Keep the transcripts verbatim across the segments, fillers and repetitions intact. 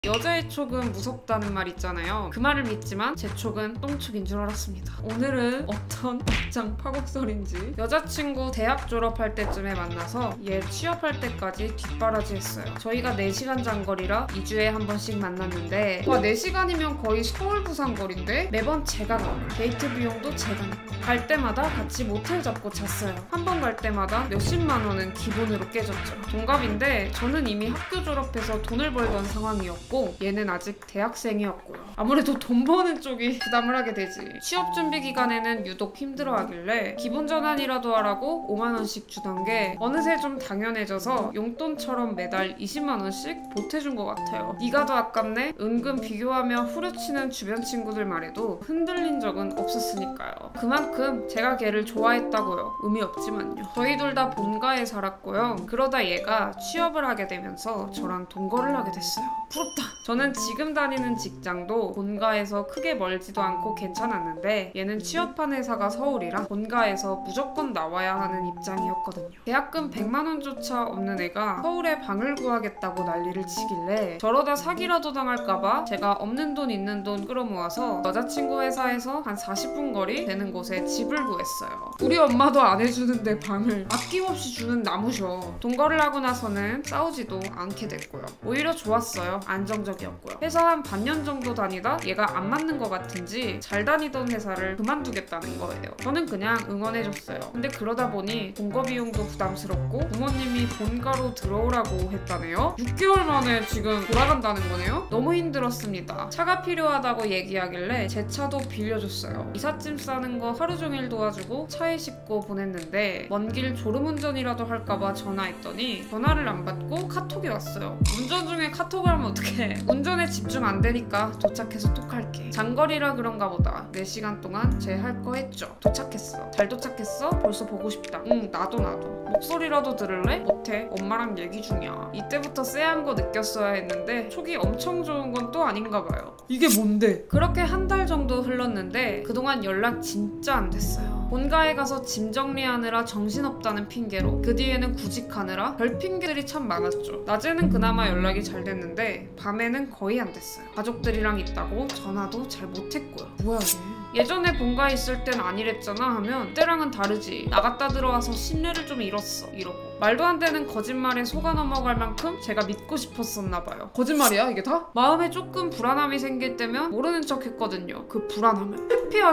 여자의 촉은 무섭다는 말 있잖아요. 그 말을 믿지만 제 촉은 똥촉인 줄 알았습니다. 오늘은 어떤 막장 파국설인지 여자친구 대학 졸업할 때쯤에 만나서 얘 취업할 때까지 뒷바라지 했어요. 저희가 네 시간 장거리라 이 주에 한 번씩 만났는데 와 네 시간이면 거의 서울 부산 거리인데 매번 제가 가고 데이트 비용도 제가 냈고 갈 때마다 같이 모텔 잡고 잤어요. 한 번 갈 때마다 몇십만 원은 기본으로 깨졌죠. 동갑인데 저는 이미 학교 졸업해서 돈을 벌던 상황이었고 얘는 아직 대학생이었고요. 아무래도 돈 버는 쪽이 부담을 하게 되지. 취업 준비 기간에는 유독 힘들어하길래 기분 전환이라도 하라고 오만 원씩 주던 게 어느새 좀 당연해져서 용돈처럼 매달 이십만 원씩 보태준 것 같아요. 네가 더 아깝네? 은근 비교하며 후려치는 주변 친구들 말에도 흔들린 적은 없었으니까요. 그만큼 제가 걔를 좋아했다고요. 의미 없지만요. 저희 둘 다 본가에 살았고요. 그러다 얘가 취업을 하게 되면서 저랑 동거를 하게 됐어요. 부럽다. 저는 지금 다니는 직장도 본가에서 크게 멀지도 않고 괜찮았는데 얘는 취업한 회사가 서울이라 본가에서 무조건 나와야 하는 입장이었거든요. 대학금 백만 원조차 없는 애가 서울에 방을 구하겠다고 난리를 치길래 저러다 사기라도 당할까봐 제가 없는 돈 있는 돈 끌어모아서 여자친구 회사에서 한 사십 분 거리 되는 곳에 집을 구했어요. 우리 엄마도 안 해주는데 방을 아낌없이 주는 나무셔. 동거를 하고 나서는 싸우지도 않게 됐고요. 오히려 좋았어요. 안정적이었고요. 회사 한 반년 정도 다니다 얘가 안 맞는 것 같은지 잘 다니던 회사를 그만두겠다는 거예요. 저는 그냥 응원해줬어요. 근데 그러다 보니 동거 비용도 부담스럽고 부모님이 본가로 들어오라고 했다네요. 육 개월 만에 지금 돌아간다는 거네요. 너무 힘들었습니다. 차가 필요하다고 얘기하길래 제 차도 빌려줬어요. 이삿짐 싸는 거 하루 종일 도와주고 차에 싣고 보냈는데 먼 길 졸음운전이라도 할까봐 전화했더니 전화를 안 받고 카톡이 왔어요. 운전 중에 카톡을 하면 어떡해. 운전에 집중 안 되니까 도착해서 톡할게. 장거리라 그런가 보다. 네 시간 동안 제 할 거 했죠. 도착했어. 잘 도착했어? 벌써 보고 싶다. 응 나도 나도. 목소리라도 들을래? 못해. 엄마랑 얘기 중이야. 이때부터 쎄한 거 느꼈어야 했는데 촉이 엄청 좋은 건 또 아닌가 봐요. 이게 뭔데? 그렇게 한 달 정도 흘렀는데 그동안 연락 진짜 안 됐어요. 본가에 가서 짐 정리하느라 정신없다는 핑계로 그 뒤에는 구직하느라 별 핑계들이 참 많았죠. 낮에는 그나마 연락이 잘 됐는데 밤에는 거의 안 됐어요. 가족들이랑 있다고 전화도 잘 못했고요. 뭐야 얘. 예전에 본가에 있을 땐 아니랬잖아 하면 그때랑은 다르지. 나갔다 들어와서 신뢰를 좀 잃었어 이러고. 말도 안 되는 거짓말에 속아 넘어갈 만큼 제가 믿고 싶었었나 봐요. 거짓말이야 이게 다? 마음에 조금 불안함이 생길 때면 모르는 척 했거든요. 그 불안함을.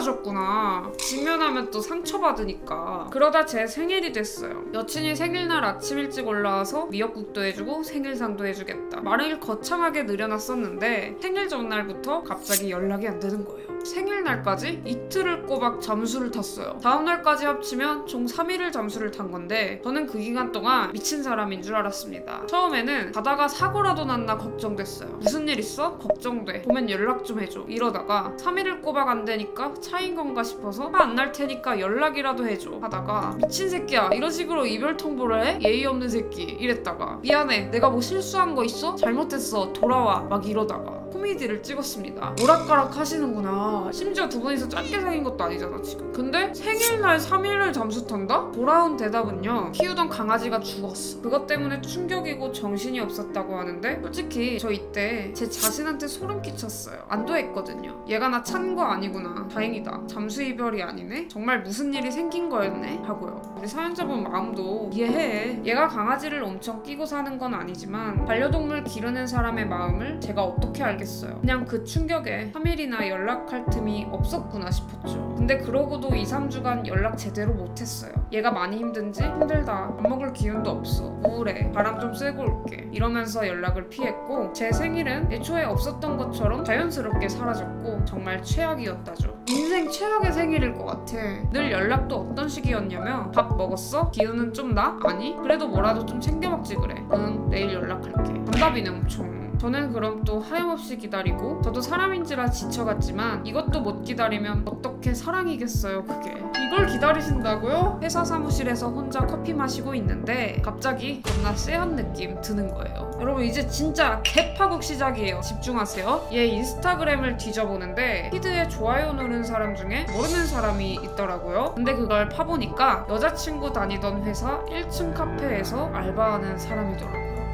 회피하셨구나. 직면하면 또 상처받으니까. 그러다 제 생일이 됐어요. 여친이 생일날 아침 일찍 올라와서 미역국도 해주고 생일상도 해주겠다. 말을 거창하게 늘여놨었는데 생일 전날부터 갑자기 연락이 안 되는 거예요. 생일날까지 이틀을 꼬박 잠수를 탔어요. 다음날까지 합치면 총 삼 일을 잠수를 탄 건데 저는 그 기간 동안 미친 사람인 줄 알았습니다. 처음에는 가다가 사고라도 났나 걱정됐어요. 무슨 일 있어? 걱정돼. 보면 연락 좀 해줘. 이러다가 삼 일을 꼬박 안 되니까 차인 건가 싶어서 화 안 날 테니까 연락이라도 해줘 하다가 미친 새끼야 이런 식으로 이별 통보를 해? 예의 없는 새끼 이랬다가 미안해 내가 뭐 실수한 거 있어? 잘못했어 돌아와 막 이러다가 코미디를 찍었습니다. 오락가락 하시는구나. 심지어 두 분이서 짧게 사귄 것도 아니잖아 지금. 근데 생일날 삼 일을 잠수 탄다? 돌아온 대답은요. 키우던 강아지가 죽었어. 그것 때문에 충격이고 정신이 없었다고 하는데 솔직히 저 이때 제 자신한테 소름 끼쳤어요. 안도했거든요. 얘가 나 찬 거 아니구나. 다행이다. 잠수 이별이 아니네? 정말 무슨 일이 생긴 거였네? 하고요. 우리 사연자분 마음도 이해해. 얘가 강아지를 엄청 끼고 사는 건 아니지만 반려동물 기르는 사람의 마음을 제가 어떻게 알겠어요. 그냥 그 충격에 삼 일이나 연락할 틈이 없었구나 싶었죠. 근데 그러고도 이, 삼 주간 연락 제대로 못했어요. 얘가 많이 힘든지 힘들다. 밥 먹을 기운도 없어. 우울해. 바람 좀 쐬고 올게. 이러면서 연락을 피했고 제 생일은 애초에 없었던 것처럼 자연스럽게 사라졌고 정말 최악이었다죠. 인생 최악의 생일일 것 같아. 늘 연락도 어떤 식이었냐면 밥 먹었어? 기운은 좀 나? 아니? 그래도 뭐라도 좀 챙겨 먹지 그래. 응 내일 연락할게. 단답이네 엄청. 저는 그럼 또 하염없이 기다리고 저도 사람인지라 지쳐갔지만 이것도 못 기다리면 어떻게 사랑이겠어요 그게. 이걸 기다리신다고요? 회사 사무실에서 혼자 커피 마시고 있는데 갑자기 겁나 쎄한 느낌 드는 거예요. 여러분 이제 진짜 개파국 시작이에요. 집중하세요. 얘 인스타그램을 뒤져보는데 피드에 좋아요 누른 사람 중에 모르는 사람이 있더라고요. 근데 그걸 파보니까 여자친구 다니던 회사 일 층 카페에서 알바하는 사람이더라고요.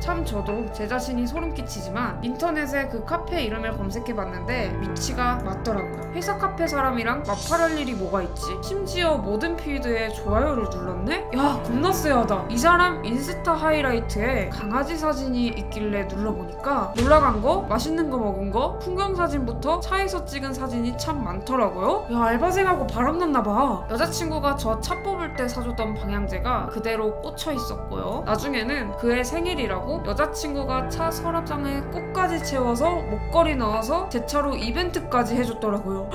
참 저도 제 자신이 소름 끼치지만 인터넷에 그 카페 이름을 검색해봤는데 위치가 맞더라고요. 회사 카페 사람이랑 마팔할 일이 뭐가 있지? 심지어 모든 필드에 좋아요를 눌렀네? 야, 겁나 쎄하다. 이 사람 인스타 하이라이트에 강아지 사진이 있길래 눌러보니까 놀라간 거, 맛있는 거 먹은 거, 풍경 사진부터 차에서 찍은 사진이 참 많더라고요. 야, 알바생하고 바람났나봐. 여자친구가 저 차 뽑을 때 사줬던 방향제가 그대로 꽂혀 있었고요. 나중에는 그의 생일이라고 여자친구가 차 서랍장에 꽃까지 채워서 목걸이 넣어서 제 차로 이벤트까지 해줬더라고요.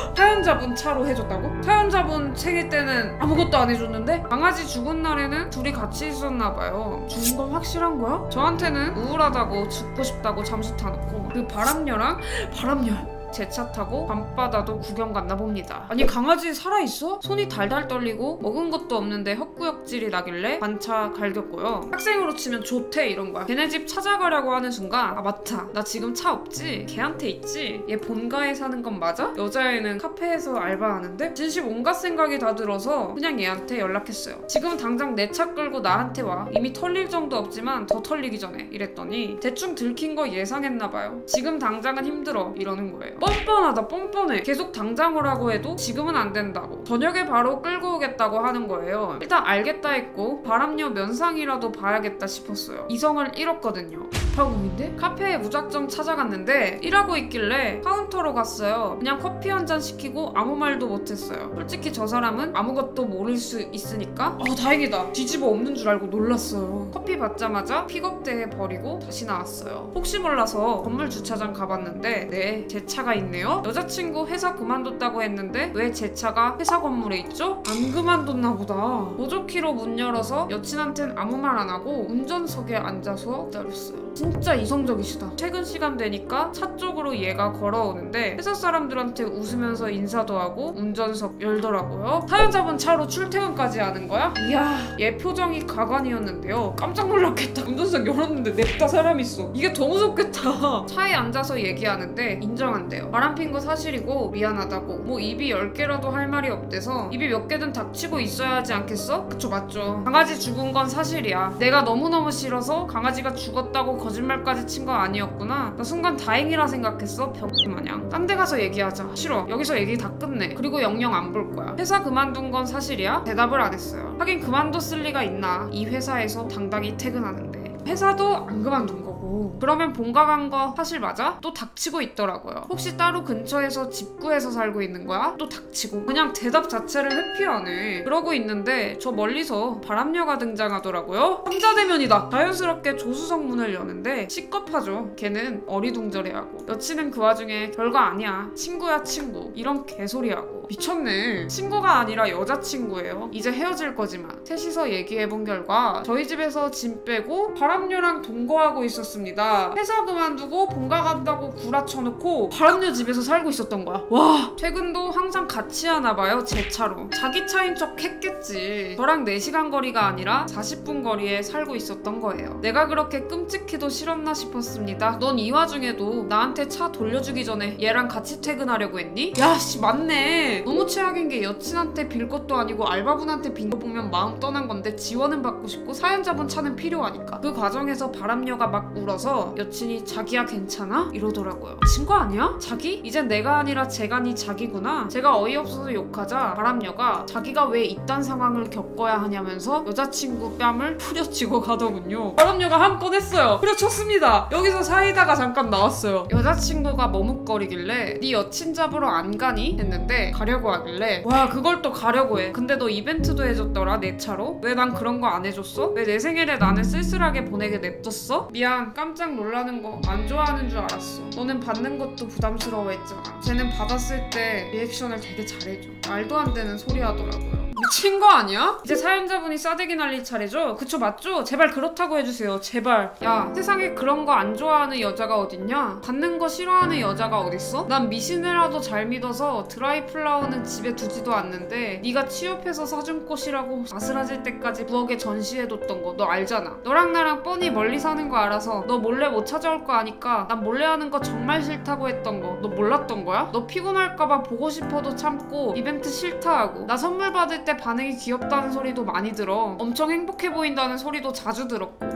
사연자분 차로 해줬다고? 사연자분 생일 때는 아무것도 안 해줬는데 강아지 죽은 날에는 둘이 같이 있었나봐요. 죽은 건 확실한 거야? 저한테는 우울하다고 죽고 싶다고 잠수 타놓고 그 바람녀랑 바람녀 제 차 타고 밤바다도 구경 갔나 봅니다. 아니, 강아지 살아있어? 손이 달달 떨리고 먹은 것도 없는데 헛구역질이 나길래 반차 갈겼고요. 학생으로 치면 좋대 이런 거야. 걔네 집 찾아가려고 하는 순간 아 맞다, 나 지금 차 없지? 걔한테 있지? 얘 본가에 사는 건 맞아? 여자애는 카페에서 알바하는데? 진심 온갖 생각이 다 들어서 그냥 얘한테 연락했어요. 지금 당장 내 차 끌고 나한테 와. 이미 털릴 정도 없지만 더 털리기 전에 이랬더니 대충 들킨 거 예상했나봐요. 지금 당장은 힘들어 이러는 거예요. 뻔뻔하다 뻔뻔해. 계속 당장 오라고 해도 지금은 안 된다고. 저녁에 바로 끌고 오겠다고 하는 거예요. 일단 알겠다 했고 바람녀 면상이라도 봐야겠다 싶었어요. 이성을 잃었거든요. 파국인데? 카페에 무작정 찾아갔는데 일하고 있길래 카운터로 갔어요. 그냥 커피 한 잔 시키고 아무 말도 못했어요. 솔직히 저 사람은 아무것도 모를 수 있으니까 어 다행이다. 뒤집어 엎는 줄 알고 놀랐어요. 커피 받자마자 픽업대에 버리고 다시 나왔어요. 혹시 몰라서 건물 주차장 가봤는데 네, 제 차가 있네요. 여자친구 회사 그만뒀다고 했는데 왜 제 차가 회사 건물에 있죠? 안 그만뒀나 보다. 보조키로 문 열어서 여친한텐 아무 말 안 하고 운전석에 앉아서 기다렸어요. 진짜 이성적이시다. 퇴근 시간 되니까 차 쪽으로 얘가 걸어오는데 회사 사람들한테 웃으면서 인사도 하고 운전석 열더라고요. 사연자분 차로 출퇴근까지 하는 거야? 이야, 얘 표정이 가관이었는데요. 깜짝 놀랐겠다. 운전석 열었는데 냅다 사람 있어. 이게 더 무섭겠다. 차에 앉아서 얘기하는데 인정한대요. 바람핀 거 사실이고 미안하다고. 뭐 입이 열 개라도 할 말이 없대서 입이 몇 개든 닥치고 있어야 하지 않겠어? 그쵸, 맞죠. 강아지 죽은 건 사실이야. 내가 너무너무 싫어서 강아지가 죽었다고 거짓말까지 친 거 아니었구나. 나 순간 다행이라 생각했어. 병이 마냥. 딴 데 가서 얘기하자. 싫어. 여기서 얘기 다 끝내. 그리고 영영 안 볼 거야. 회사 그만둔 건 사실이야? 대답을 안 했어요. 하긴 그만뒀을 리가 있나. 이 회사에서 당당히 퇴근하는데. 회사도 안 그만둔 거고. 그러면 본가 간 거 사실 맞아? 또 닥치고 있더라고요. 혹시 따로 근처에서 집 구해서 살고 있는 거야? 또 닥치고. 그냥 대답 자체를 회피하네. 그러고 있는데 저 멀리서 바람녀가 등장하더라고요. 삼자대면이다. 자연스럽게 조수석 문을 여는데 시겁하죠. 걔는 어리둥절해하고 여친은 그 와중에 별거 아니야. 친구야 친구. 이런 개소리하고. 미쳤네. 친구가 아니라 여자친구예요. 이제 헤어질 거지만. 셋이서 얘기해본 결과 저희 집에서 짐 빼고 바람녀랑 동거하고 있었습니다. 회사 그만두고 본가 간다고 구라쳐놓고 바람녀 집에서 살고 있었던 거야. 와, 퇴근도 항상 같이 하나봐요. 제 차로. 자기 차인 척 했겠지. 저랑 네 시간 거리가 아니라 사십 분 거리에 살고 있었던 거예요. 내가 그렇게 끔찍해도 싫었나 싶었습니다. 넌 이 와중에도 나한테 차 돌려주기 전에 얘랑 같이 퇴근하려고 했니? 야씨, 맞네. 너무 최악인 게 여친한테 빌 것도 아니고 알바분한테 빈 거 보면 마음 떠난 건데 지원은 받고 싶고 사연자분 차는 필요하니까. 그 과정에서 바람녀가 막 울어서 여친이 자기야 괜찮아? 이러더라고요. 미친 거 아니야? 자기? 이젠 내가 아니라 제가 네 자기구나. 제가 어이없어서 욕하자 바람녀가 자기가 왜 이딴 상황을 겪어야 하냐면서 여자친구 뺨을 후려치고 가더군요. 바람녀가 한 건 했어요. 후려쳤습니다. 여기서 사이다가 잠깐 나왔어요. 여자친구가 머뭇거리길래 네 여친 잡으러 안 가니? 했는데 가려고 하길래 와, 그걸 또 가려고 해. 근데 너 이벤트도 해줬더라 내 차로? 왜 난 그런 거 안 해줬어? 왜 내 생일에 나는 쓸쓸하게 보내게 냅뒀어? 미안, 깜짝 놀라는 거 안 좋아하는 줄 알았어. 너는 받는 것도 부담스러워했잖아. 쟤는 받았을 때 리액션을 되게 잘해줘. 말도 안 되는 소리 하더라고요. 미친 거 아니야? 이제 사연자분이 싸대기 날릴 차례죠? 그쵸, 맞죠? 제발 그렇다고 해주세요. 제발. 야, 세상에 그런 거 안 좋아하는 여자가 어딨냐? 받는 거 싫어하는 여자가 어딨어? 난 미신이라도 잘 믿어서 드라이 플라워는 집에 두지도 않는데 네가 취업해서 사준 꽃이라고 아스라질 때까지 부엌에 전시해뒀던 거 너 알잖아. 너랑 나랑 뻔히 멀리 사는 거 알아서 너 몰래 못 찾아올 거 아니까 난 몰래 하는 거 정말 싫다고 했던 거 너 몰랐던 거야? 너 피곤할까봐 보고 싶어도 참고 이벤트 싫다 하고 나 선물 받을 때 반응이 귀엽다는 소리도 많이 들어. 엄청 행복해 보인다는 소리도 자주 들었고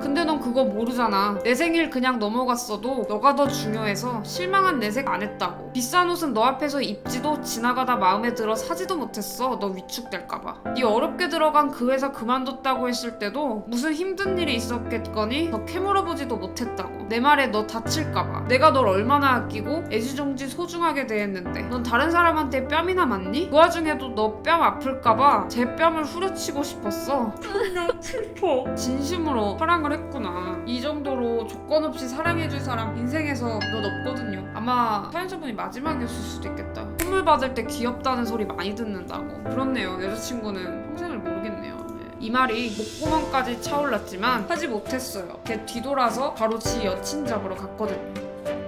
근데 넌 그거 모르잖아. 내 생일 그냥 넘어갔어도 너가 더 중요해서 실망한 내색 안 했다고. 비싼 옷은 너 앞에서 입지도 지나가다 마음에 들어 사지도 못했어. 너 위축될까봐. 네 어렵게 들어간 그 회사 그만뒀다고 했을 때도 무슨 힘든 일이 있었겠거니 더 캐물어보지도 못했다고. 내 말에 너 다칠까봐. 내가 널 얼마나 아끼고 애지중지 소중하게 대했는데 넌 다른 사람한테 뺨이나 맞니? 그 와중에도 너 뺨 아플까봐 제 뺨을 후려치고 싶었어. 나 슬퍼. 진심으로 사랑을 했구나. 이 정도로 조건 없이 사랑해줄 사람 인생에서 넌 없거든요. 아마 사연자분이 마지막이었을 수도 있겠다. 선물 받을 때 귀엽다는 소리 많이 듣는다고. 그렇네요. 여자친구는 평생을 모르겠네요. 이 말이 목구멍까지 차올랐지만 하지 못했어요. 걔 뒤돌아서 바로 지 여친 잡으러 갔거든요.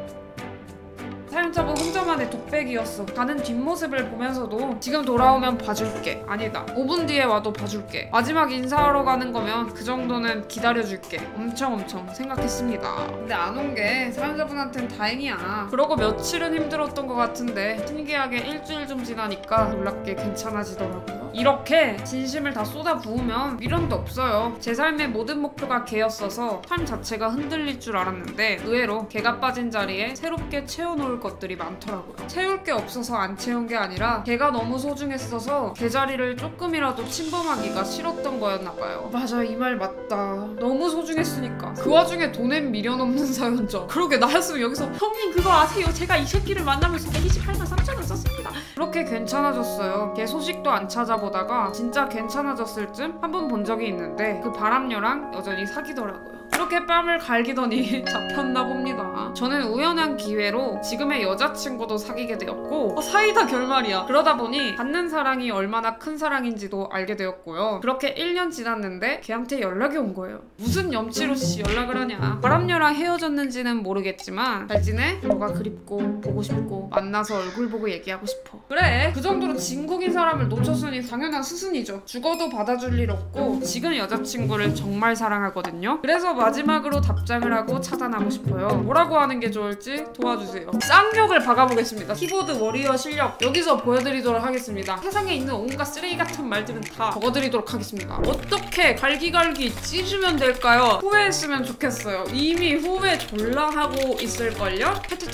사연자분 혼자만의 독백이었어. 가는 뒷모습을 보면서도 지금 돌아오면 봐줄게. 아니다. 오 분 뒤에 와도 봐줄게. 마지막 인사하러 가는 거면 그 정도는 기다려줄게. 엄청 엄청 생각했습니다. 근데 안 온 게 사연자분한텐 다행이야. 그러고 며칠은 힘들었던 것 같은데 신기하게 일주일 좀 지나니까 놀랍게 괜찮아지더라고요. 이렇게 진심을 다 쏟아 부으면 미련도 없어요. 제 삶의 모든 목표가 걔였어서 삶 자체가 흔들릴 줄 알았는데 의외로 걔가 빠진 자리에 새롭게 채워놓을 것들이 많더라고요. 채울 게 없어서 안 채운 게 아니라 걔가 너무 소중했어서 걔 자리를 조금이라도 침범하기가 싫었던 거였나 봐요. 맞아, 이 말 맞다. 너무 소중했으니까. 그 와중에 돈엔 미련 없는 사연자. 그러게 나였으면 여기서 형님 그거 아세요? 제가 이 새끼를 만나면서 백이십팔만 삼천 원 썼습니다. 그렇게 괜찮아졌어요. 걔 소식도 안 찾아보다가 진짜 괜찮아졌을 쯤 한 번 본 적이 있는데 그 바람녀랑 여전히 사귀더라고요. 그렇게 뺨을 갈기더니 잡혔나 봅니다. 저는 우연한 기회로 지금의 여자친구도 사귀게 되었고 어, 사이다 결말이야. 그러다 보니 받는 사랑이 얼마나 큰 사랑인지도 알게 되었고요. 그렇게 일 년 지났는데 걔한테 연락이 온 거예요. 무슨 염치로 씨 연락을 하냐. 바람녀랑 헤어졌는지는 모르겠지만 잘 지내? 너가 그립고 보고 싶고 만나서 얼굴 보고 얘기하고 싶어. 그래, 그 정도로 진국인 사람을 놓쳤으니 당연한 스승이죠. 죽어도 받아줄 일 없고 지금 여자친구를 정말 사랑하거든요. 그래서 마지막으로 답장을 하고 차단하고 싶어요. 뭐라고 하는 게 좋을지 도와주세요. 쌍욕을 박아보겠습니다. 키보드 워리어 실력 여기서 보여드리도록 하겠습니다. 세상에 있는 온갖 쓰레기 같은 말들은 다 적어드리도록 하겠습니다. 어떻게 갈기갈기 찢으면 될까요? 후회했으면 좋겠어요. 이미 후회 졸라 하고 있을걸요?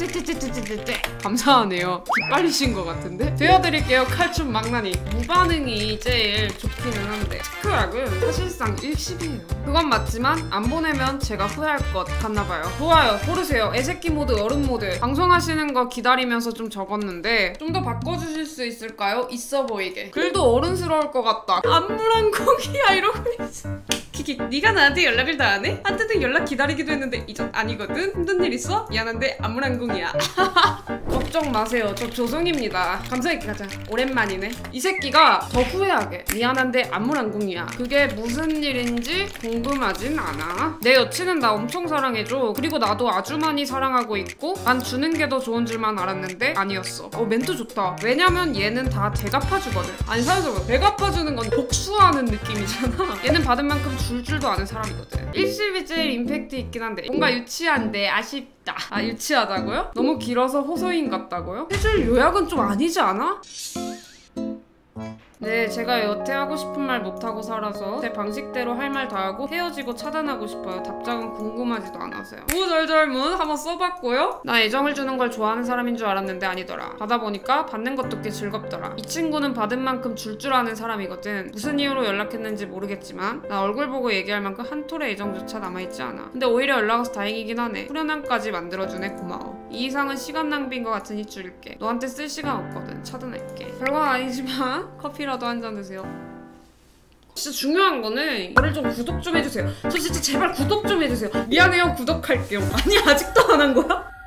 감사하네요. 기빨리신 것 같은데? 되어드릴게요. 칼춤 망나니. 무반응이 제일 좋기는 한데 특효약은 사실상 일십이에요. 그건 맞지만 안 보내면 제가 후회할 것 같나봐요. 좋아요. 고르세요. 애새끼 모드, 어른 모드. 방송하시는 거 기다리면서 좀 적었는데 좀 더 바꿔주실 수 있을까요? 있어 보이게. 글도 어른스러울 것 같다. 안무란 곡이야 이러고 있어. 키키, 네가 나한테 연락을 다 안 해? 한때는 연락 기다리기도 했는데 이전 아니거든? 힘든 일 있어? 미안한데 안무란궁이야. 걱정 마세요. 저 조성입니다. 감사했게 가자. 오랜만이네. 이 새끼가 더 후회하게. 미안한데 안무란궁이야. 그게 무슨 일인지 궁금하진 않아. 내 여친은 나 엄청 사랑해줘. 그리고 나도 아주 많이 사랑하고 있고 난 주는 게 더 좋은 줄만 알았는데 아니었어. 어, 멘트 좋다. 왜냐면 얘는 다 대갚아주거든. 아니 사회적으로 대갚아주는 건 복수하는 느낌이잖아. 얘는 받은 만큼 줄 줄도 아는 사람이거든. 일십이 제일 임팩트 있긴 한데 뭔가 유치한데 아쉽다. 아, 유치하다고요? 너무 길어서 호소인 같다고요? 해줄 요약은 좀 아니지 않아? 네, 제가 여태 하고 싶은 말 못하고 살아서 제 방식대로 할 말 다 하고 헤어지고 차단하고 싶어요. 답장은 궁금하지도 않아서요. 우절절문 한번 써봤고요. 나 애정을 주는 걸 좋아하는 사람인 줄 알았는데 아니더라. 받아보니까 받는 것도 꽤 즐겁더라. 이 친구는 받은 만큼 줄 줄 아는 사람이거든. 무슨 이유로 연락했는지 모르겠지만 나 얼굴 보고 얘기할 만큼 한 톨의 애정조차 남아있지 않아. 근데 오히려 연락 와서 다행이긴 하네. 후련함까지 만들어주네. 고마워. 이 이상은 시간 낭비인 것 같으니 줄게. 너한테 쓸 시간 없거든. 차단할게. 별건 아니지만 커피라도 한 잔 드세요. 진짜 중요한 거는 저를 좀 구독 좀 해주세요. 저 진짜 제발 구독 좀 해주세요. 미안해요. 구독할게요. 아니 아직도 안 한 거야?